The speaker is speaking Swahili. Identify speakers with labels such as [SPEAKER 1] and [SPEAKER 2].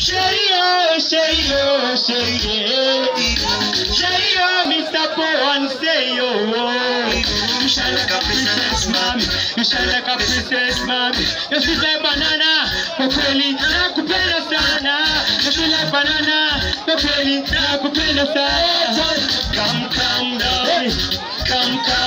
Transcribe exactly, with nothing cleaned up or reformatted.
[SPEAKER 1] Sherio, Sherio, Sherio, Sherio, Mister Poan, say yo. You shine like a princess, mommy. You shine like a princess, mommy. You feel like banana, Popeli, nakupenda sana. You feel like banana, Popeli, nakupenda sana. Come, come, darling, come, come.